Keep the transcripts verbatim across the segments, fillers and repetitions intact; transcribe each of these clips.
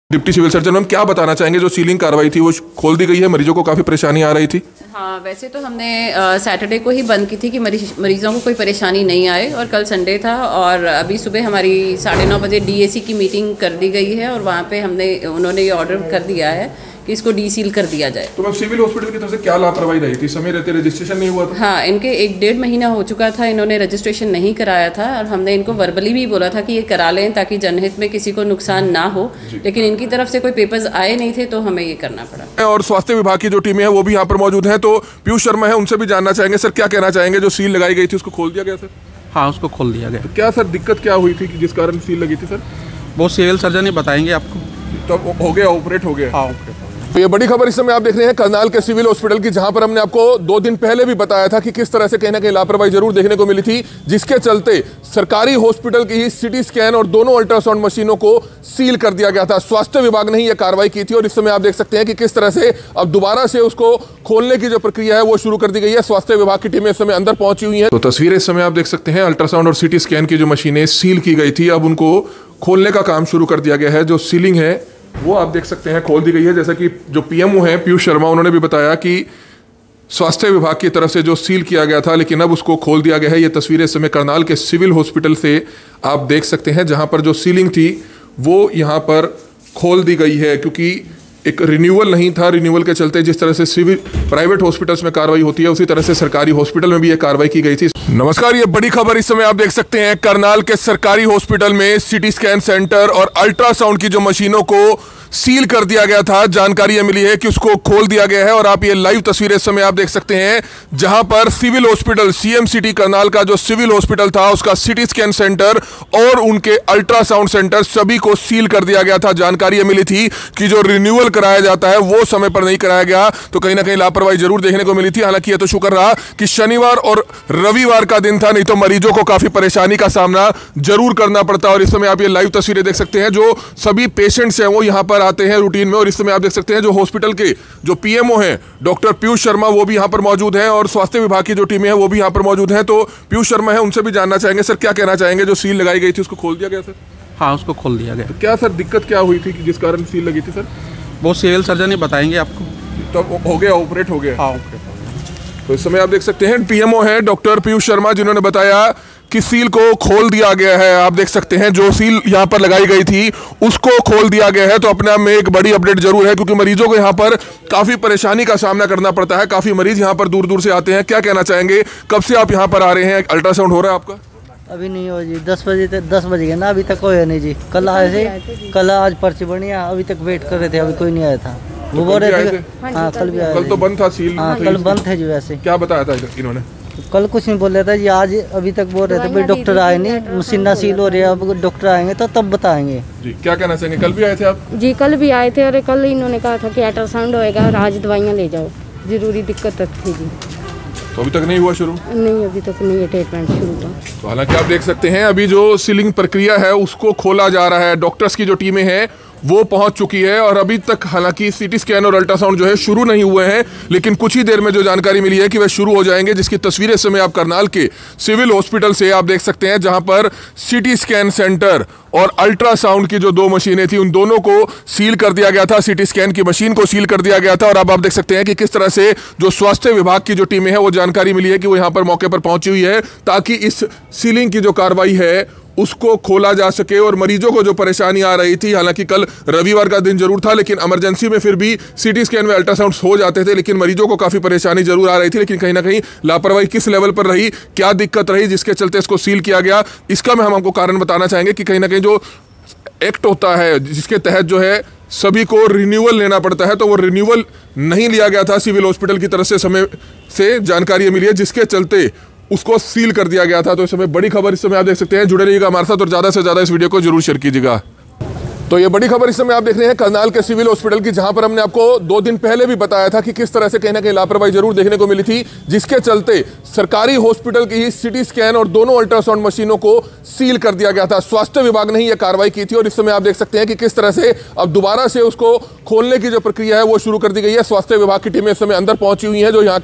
Deputy civil surgeon ma'am, क्या बताना चाहेंगे? जो सीलिंग कार्रवाई थी वो खोल दी गई है, मरीजों को काफ़ी परेशानी आ रही थी। हाँ, वैसे तो हमने सैटरडे को ही बंद की थी कि मरीज मरीजों को कोई परेशानी नहीं आए, और कल संडे था और अभी सुबह हमारी साढ़े नौ बजे डीएसी की मीटिंग कर दी गई है और वहाँ पे हमने उन्होंने ये ऑर्डर कर दिया है कि इसको डी सील कर दिया जाए। तो मैम सिविल हॉस्पिटल की तरफ से क्या लापरवाही रही थी? समय रहते रजिस्ट्रेशन नहीं हुआ था? हाँ, इनके एक डेढ़ महीना हो चुका था, इन्होंने रजिस्ट्रेशन नहीं कराया था और हमने इनको वर्बली भी बोला था कि ये करा लें ताकि जनहित में किसी को नुकसान ना हो, लेकिन इनकी तरफ से कोई पेपर्स आए नहीं थे तो हमें ये करना पड़ा। और स्वास्थ्य विभाग की जो टीमें हैं वो भी यहाँ पर मौजूद हैं, तो पीयूष शर्मा है, उनसे भी जानना चाहेंगे। सर, क्या कहना चाहेंगे? जो सील लगाई गई थी उसको खोल दिया गया सर? हाँ, उसको खोल दिया गया। तो क्या सर दिक्कत क्या हुई थी कि जिस कारण सील लगी थी सर? वो सिविल सर्जन ही बताएंगे आपको। तो हो गया, ऑपरेट हो गया? हाँ, ऑपरेट। तो ये बड़ी खबर इस समय आप देख रहे हैं करनाल के सिविल हॉस्पिटल की, जहां पर हमने आपको दो दिन पहले भी बताया था कि किस तरह से कहीं ना कहीं लापरवाही जरूर देखने को मिली थी, जिसके चलते सरकारी हॉस्पिटल की ही सिटी स्कैन और दोनों अल्ट्रासाउंड मशीनों को सील कर दिया गया था। स्वास्थ्य विभाग ने ही यह कार्रवाई की थी और इस समय आप देख सकते हैं कि किस तरह से अब दोबारा से उसको खोलने की जो प्रक्रिया है वो शुरू कर दी गई है। स्वास्थ्य विभाग की टीमें इस समय अंदर पहुंची हुई है। तो तस्वीरें इस समय आप देख सकते हैं, अल्ट्रासाउंड और सिटी स्कैन की जो मशीनें सील की गई थी, अब उनको खोलने का काम शुरू कर दिया गया है। जो सीलिंग है वो आप देख सकते हैं खोल दी गई है। जैसा कि जो पीएमओ हैं पीयूष शर्मा, उन्होंने भी बताया कि स्वास्थ्य विभाग की तरफ से जो सील किया गया था लेकिन अब उसको खोल दिया गया है। ये तस्वीरें इस समय करनाल के सिविल हॉस्पिटल से आप देख सकते हैं, जहां पर जो सीलिंग थी वो यहां पर खोल दी गई है, क्योंकि एक रिन्यूअल नहीं था। रिन्यूअल के चलते जिस तरह से सिविल प्राइवेट हॉस्पिटल्स में कार्रवाई होती है उसी तरह से सरकारी हॉस्पिटल में भी ये कार्रवाई की गई थी। नमस्कार, ये बड़ी खबर इस समय आप देख सकते हैं, करनाल के सरकारी हॉस्पिटल में सिटी स्कैन सेंटर और अल्ट्रासाउंड की जो मशीनों को सील कर दिया गया था। जानकारी ये मिली है कि उसको खोल दिया गया है और आप ये लाइव तस्वीरें इस समय आप देख सकते हैं, जहां पर civil hospital CM city Karnal का जो सिविल हॉस्पिटल था उसका सिटी स्कैन सेंटर और उनके अल्ट्रासाउंड सेंटर सभी को सील कर दिया गया था। जानकारी ये मिली थी कि जो रिन्यूअल कराया जाता है वो समय पर नहीं कराया गया, तो कहीं ना कहीं लापरवाही जरूर देखने को मिली थी। हालांकि यह तो शुक्र रहा कि शनिवार और रविवार का दिन था, नहीं तो मरीजों को काफी परेशानी का सामना जरूर करना पड़ता। और इस समय आप ये लाइव तस्वीरें देख सकते हैं, जो सभी पेशेंट्स हैं वो यहाँ पर आते हैं रूटीन में। और इस समय आप देख सकते हैं जो हॉस्पिटल के जो पीएमओ हैं डॉक्टर पीयूष शर्मा, वो भी यहाँ पर मौजूद हैं और स्वास्थ्य विभाग की जो टीमें हैं वो भी यहाँ पर मौजूद हैं। तो पीयूष शर्मा है, उनसे भी जानना चाहेंगे। सर, क्या कहना चाहेंगे? जो सील लगाई गई थी उसको खोल दिया गया सर? हाँ, उसको खोल दिया गया। तो क्या सर दिक्कत क्या हुई थी कि जिस कारण सील लगी थी सर? वो सिविल सर्जन ही बताएंगे आपको। तो हो गया, ऑपरेट हो गया? हाँ, ऑपरेट। तो इस समय आप देख सकते हैं पीएमओ है डॉक्टर पीयूष शर्मा, जिन्होंने बताया कि सील को खोल दिया गया है। आप देख सकते हैं जो सील यहाँ पर लगाई गई थी उसको खोल दिया गया है। तो अपने आप में एक बड़ी अपडेट जरूर है, क्योंकि मरीजों को यहाँ पर काफी परेशानी का सामना करना पड़ता है। काफी मरीज यहाँ पर दूर दूर से आते हैं। क्या कहना चाहेंगे? कब से आप यहाँ पर आ रहे हैं? अल्ट्रासाउंड हो रहा है आपका? अभी नहीं हो जी, दस बजे तक दस बज गए ना, अभी तक कोई नहीं जी। कल आए थे, कल आज पर्ची बनी, अभी तक वेट कर रहे थे, अभी कोई नहीं आया था। वो बोल रहे थे हाँ कल भी आए। कल तो बंद था सील? हाँ, कल बंद थे जी। वैसे क्या बताया था इन्होंने? कल कुछ नहीं बोल रहा था जी, आज अभी तक बोल रहे थे भाई डॉक्टर आए नहीं, मशीना सील हो रही है, अब डॉक्टर आएंगे तो तब बताएंगे जी। क्या कहना चाहेंगे? कल भी आए थे आप? जी, कल भी आए थे और कल इन्होंने कहा था कि अल्ट्रासाउंड होएगा और आज दवाइयाँ ले जाओ, जरूरी दिक्कत थी जी। तो अभी तक नहीं हुआ शुरू? नहीं, अभी तक नहीं है ट्रीटमेंट शुरू हुआ। तो हालांकि आप देख सकते हैं अभी जो सीलिंग प्रक्रिया है उसको खोला जा रहा है। डॉक्टर्स की जो टीमें हैं वो पहुंच चुकी है और अभी तक हालांकि सीटी स्कैन और अल्ट्रासाउंड जो है शुरू नहीं हुए हैं, लेकिन कुछ ही देर में जो जानकारी मिली है कि वह शुरू हो जाएंगे, जिसकी तस्वीरें इस समय आप करनाल के सिविल हॉस्पिटल से आप देख सकते हैं, जहां पर सिटी स्कैन सेंटर और अल्ट्रासाउंड की जो दो मशीनें थी उन दोनों को सील कर दिया गया था। सिटी स्कैन की मशीन को सील कर दिया गया था और अब आप देख सकते हैं कि किस तरह से जो स्वास्थ्य विभाग की जो टीमें हैं वो जानकारी मिली है कि वो यहाँ पर मौके पर पहुंची हुई है, ताकि इस सीलिंग की जो कार्रवाई है उसको खोला जा सके और मरीजों को जो परेशानी आ रही थी। हालांकि कल रविवार का दिन जरूर था, लेकिन इमरजेंसी में फिर भी सीटी स्कैन में अल्ट्रासाउंड हो जाते थे, लेकिन मरीजों को काफी परेशानी जरूर आ रही थी। लेकिन कहीं ना कहीं लापरवाही किस लेवल पर रही, क्या दिक्कत रही जिसके चलते इसको सील किया गया, इसका मैं हम आपको कारण बताना चाहेंगे कि कहीं ना कहीं जो एक्ट होता है जिसके तहत जो है सभी को रिन्यूअल लेना पड़ता है, तो वो रिन्यूअल नहीं लिया गया था सिविल हॉस्पिटल की तरफ से। समय से जानकारी मिली है जिसके चलते उसको सील कर दिया गया था। तो इस समय बड़ी खबर इस समय आप देख सकते हैं। जुड़े रहिएगा हमारे साथ और ज्यादा से ज्यादा इस वीडियो को जरूर शेयर कीजिएगा। तो ये बड़ी खबर इस समय आप देख रहे हैं करनाल के सिविल हॉस्पिटल की, जहां पर हमने आपको दो दिन पहले भी बताया था कि किस तरह से कहीं ना कहीं लापरवाही जरूर देखने को मिली थी, जिसके चलते सरकारी हॉस्पिटल की ही सिटी स्कैन और दोनों अल्ट्रासाउंड मशीनों को सील कर दिया गया था। स्वास्थ्य विभाग ने ही यह कार्रवाई की थी और इस समय आप देख सकते हैं कि किस तरह से अब दोबारा से उसको खोलने की जो प्रक्रिया है वो शुरू कर दी गई है। स्वास्थ्य विभाग की टीमें इस समय अंदर पहुंची हुई है, जो यहाँ के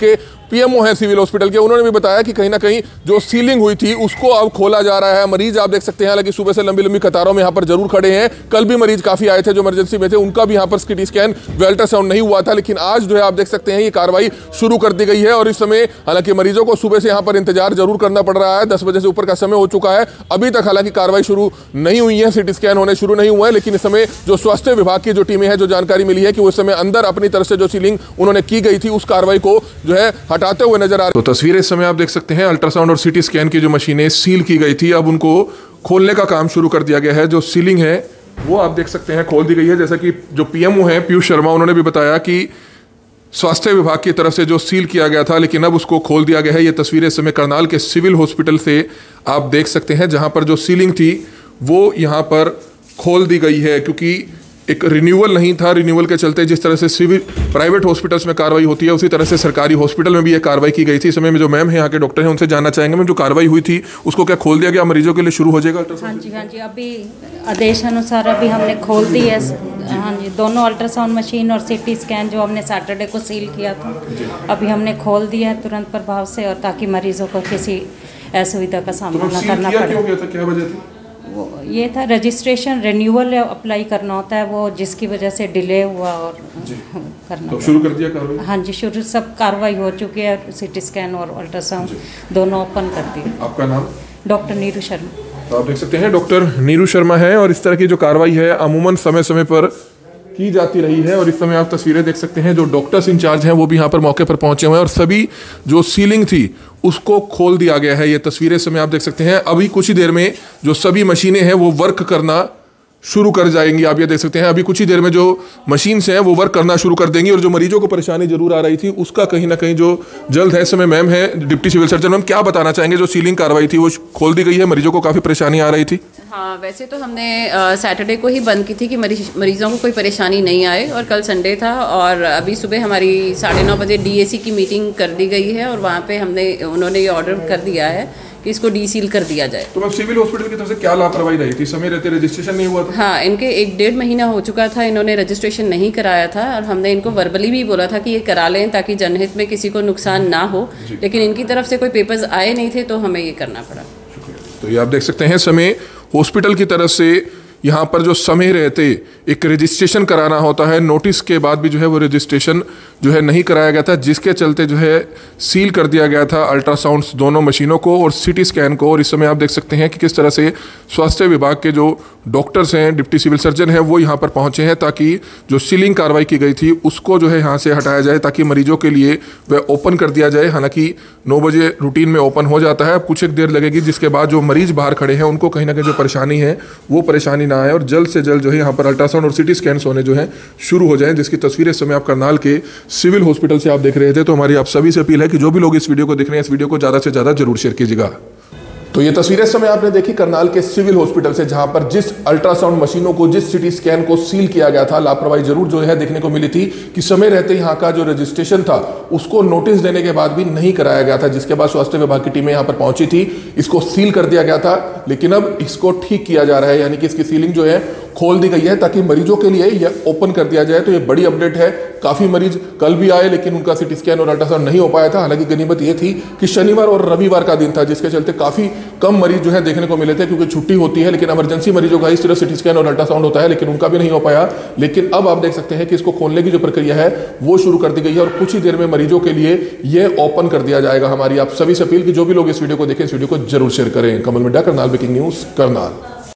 पीएमओ है सिविल हॉस्पिटल के, उन्होंने भी बताया कि कहीं ना कहीं जो सीलिंग हुई थी उसको अब खोला जा रहा है। मरीज आप देख सकते हैं, हालांकि सुबह से लंबी लंबी कतारों में यहाँ पर जरूर खड़े हैं। कल भी मरीज काफी आए थे जो इमरजेंसी में थे, उनका भी यहाँ पर सिटी स्कैन व अल्ट्रासाउंड नहीं हुआ था, लेकिन आज जो है आप देख सकते हैं ये कार्रवाई शुरू कर दी गई है। और इस समय हालांकि मरीजों को सुबह से यहाँ पर इंतजार जरूर करना पड़ रहा है, दस बजे से ऊपर का समय हो चुका है, अभी तक हालांकि कार्रवाई शुरू नहीं हुई है, सिटी स्कैन होने शुरू नहीं हुआ है। लेकिन इस समय जो स्वास्थ्य विभाग की जो टीमें हैं, जो जानकारी मिली है कि उस समय अंदर अपनी तरफ से जो सीलिंग उन्होंने की गई थी उस कार्रवाई को जो है हटाते हुए नजर आ रहे। तो तस्वीरें इस समय आप देख सकते हैं, अल्ट्रासाउंड और सिटी स्कैन की जो मशीनें सील की गई थी अब उनको खोलने का काम शुरू कर दिया गया है। जो सीलिंग है वो आप देख सकते हैं खोल दी गई है। जैसा कि जो पीएमओ है पीयूष शर्मा, उन्होंने भी बताया कि स्वास्थ्य विभाग की तरफ से जो सील किया गया था लेकिन अब उसको खोल दिया गया है। ये तस्वीरें इस समय करनाल के सिविल हॉस्पिटल से आप देख सकते हैं, जहां पर जो सीलिंग थी वो यहां पर खोल दी गई है, क्योंकि एक रिन्यूअल नहीं था। रिन्यूअल के चलते जिस तरह से सिविल प्राइवेट हॉस्पिटल्स में कार्रवाई होती है उसी तरह से सरकारी हॉस्पिटल में भी ये कार्रवाई की गई थी। इस समय में जो मैम है यहाँ के डॉक्टर हैं उनसे जानना चाहेंगे, मैम जो कार्रवाई हुई थी उसको क्या खोल दिया गया, मरीजों के लिए शुरू हो जाएगा अल्ट्रासाउंड? हाँ जी हाँ जी, अभी आदेश अनुसार अभी हमने खोल दी है। हाँ जी, दोनों अल्ट्रासाउंड मशीन और सीटी स्कैन जो हमने सैटरडे को सील किया था अभी हमने खोल दिया है तुरंत प्रभाव से, और ताकि मरीजों को किसी असुविधा का सामना न करना पड़े। क्या वजह थी? वो ये था रजिस्ट्रेशन रिन्यूअल अप्लाई करना होता है, वो जिसकी वजह से डिले हुआ और करना तो शुरू कर दिया कार्रवाई? हाँ जी, शुरू सब कार्रवाई हो चुकी है। सीटी स्कैन और अल्ट्रासाउंड दोनों ओपन कर दिए। आपका नाम? डॉक्टर नीरू शर्मा। तो आप देख सकते हैं डॉक्टर नीरू शर्मा है, और इस तरह की जो कार्रवाई है अमूमन समय समय पर की जाती रही है। और इस समय आप तस्वीरें देख सकते हैं, जो डॉक्टर्स इंचार्ज हैं वो भी यहाँ पर मौके पर पहुंचे हुए हैं और सभी जो सीलिंग थी उसको खोल दिया गया है। ये तस्वीरें इस समय आप देख सकते हैं, अभी कुछ ही देर में जो सभी मशीनें हैं वो वर्क करना शुरू कर जाएंगी। आप ये देख सकते हैं, अभी कुछ ही देर में जो मशीन्स हैं वो वर्क करना शुरू कर देंगी। और जो मरीजों को परेशानी जरूर आ रही थी उसका कहीं ना कहीं जो जल्द है। इस समय मैम है डिप्टी सिविल सर्जन, मैम क्या बताना चाहेंगे? जो सीलिंग कार्रवाई थी वो खोल दी गई है, मरीजों को काफ़ी परेशानी आ रही थी। हाँ, वैसे तो हमने सैटरडे को ही बंद की थी कि मरीज मरीजों को कोई परेशानी नहीं आए, और कल संडे था और अभी सुबह हमारी साढ़े नौ बजे डीएसी की मीटिंग कर दी गई है और वहाँ पे हमने उन्होंने ये ऑर्डर कर दिया है कि इसको डी सील कर दिया जाए। तो मैम सिविल हॉस्पिटल की तरफ से क्या लापरवाही रही थी? समय रहते रजिस्ट्रेशन नहीं हुआ था? हाँ, इनके एक डेढ़ महीना हो चुका था, इन्होंने रजिस्ट्रेशन नहीं कराया था और हमने इनको वर्बली भी बोला था कि ये करा लें ताकि जनहित में किसी को नुकसान ना हो, लेकिन इनकी तरफ से कोई पेपर्स आए नहीं थे तो हमें ये करना पड़ा। तो ये आप देख सकते हैं, समय हॉस्पिटल की तरफ से यहाँ पर जो समय रहते एक रजिस्ट्रेशन कराना होता है, नोटिस के बाद भी जो है वो रजिस्ट्रेशन जो है नहीं कराया गया था, जिसके चलते जो है सील कर दिया गया था अल्ट्रासाउंड्स दोनों मशीनों को और सिटी स्कैन को। और इस समय आप देख सकते हैं कि किस तरह से स्वास्थ्य विभाग के जो डॉक्टर्स हैं, डिप्टी सिविल सर्जन हैं, वो यहाँ पर पहुँचे हैं ताकि जो सीलिंग कार्रवाई की गई थी उसको जो है यहाँ से हटाया जाए ताकि मरीजों के लिए वह ओपन कर दिया जाए। हालांकि नौ बजे रूटीन में ओपन हो जाता है, अब कुछ एक देर लगेगी, जिसके बाद जो मरीज बाहर खड़े हैं उनको कहीं ना कहीं जो परेशानी है वो परेशानी ना आए और जल्द से जल्द जो है यहाँ पर अल्ट्रासाउंड और सिटी स्कैन होने जो है शुरू हो जाएं, जिसकी तस्वीरें इस समय आप करनाल के सिविल हॉस्पिटल से आप देख रहे थे। तो हमारी आप सभी से अपील है कि जो भी लोग इस वीडियो को देख रहे हैं इस वीडियो को ज़्यादा से ज़्यादा जरूर शेयर कीजिएगा। तो ये तस्वीरें इस समय आपने देखी करनाल के सिविल हॉस्पिटल से, जहां पर जिस अल्ट्रासाउंड मशीनों को, जिस सिटी स्कैन को सील किया गया था, लापरवाही जरूर जो है देखने को मिली थी कि समय रहते यहाँ का जो रजिस्ट्रेशन था उसको नोटिस देने के बाद भी नहीं कराया गया था, जिसके बाद स्वास्थ्य विभाग की टीमें यहाँ पर पहुंची थी, इसको सील कर दिया गया था। लेकिन अब इसको ठीक किया जा रहा है, यानी कि इसकी सीलिंग जो है खोल दी गई है ताकि मरीजों के लिए यह ओपन कर दिया जाए। तो ये बड़ी अपडेट है। काफ़ी मरीज कल भी आए लेकिन उनका सिटी स्कैन और अल्ट्रासाउंड नहीं हो पाया था। हालांकि गनीमत ये थी कि शनिवार और रविवार का दिन था, जिसके चलते काफ़ी कम मरीज जो है देखने को मिले थे, क्योंकि छुट्टी होती है। लेकिन इमरजेंसी मरीजों का इस तरह सिटी स्कैन और अल्ट्रासाउंड होता है, लेकिन उनका भी नहीं हो पाया। लेकिन अब आप देख सकते हैं कि इसको खोलने की जो प्रक्रिया है वो शुरू कर दी गई है और कुछ ही देर में मरीजों के लिए ये ओपन कर दिया जाएगा। हमारी आप सभी से अपील कि जो भी लोग इस वीडियो को देखें इस वीडियो को जरूर शेयर करें। Kamal Midda, Karnal breaking news, Karnal.